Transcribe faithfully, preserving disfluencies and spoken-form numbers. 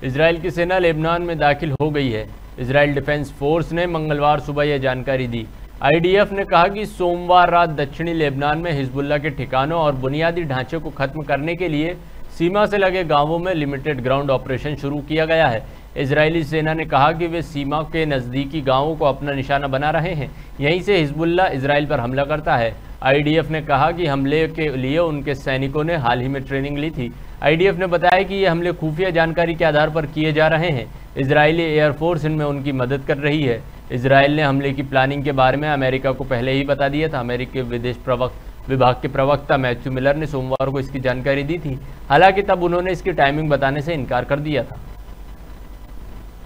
Israel की सेना Lebanon में दाखिल हो गई है। इजराइल डिफेंस फोर्स ने मंगलवार सुबह यह जानकारी दी। आईडीएफ ने कहा कि सोमवार रात दक्षिणी लेबनान में हिजबुल्लाह के ठिकानों और बुनियादी ढांचे को खत्म करने के लिए सीमा से लगे गांवों में लिमिटेड ग्राउंड ऑपरेशन शुरू किया गया है। इजरायली सेना ने कहा कि वे सीमा के नज़दीकी गांवों को अपना निशाना बना रहे हैं, यहीं से हिजबुल्लाह इजराइल पर हमला करता है। आईडीएफ ने कहा कि हमले के लिए उनके सैनिकों ने हाल ही में ट्रेनिंग ली थी। आईडीएफ ने बताया कि ये हमले खुफिया जानकारी के आधार पर किए जा रहे हैं। इजरायली एयरफोर्स इनमें उनकी मदद कर रही है। इजराइल ने हमले की प्लानिंग के बारे में अमेरिका को पहले ही बता दिया था। अमेरिकी विदेश प्रवक्ता विभाग के प्रवक्ता मैथ्यू मिलर ने सोमवार को इसकी जानकारी दी थी, हालांकि तब उन्होंने इसकी टाइमिंग बताने से इनकार कर दिया था।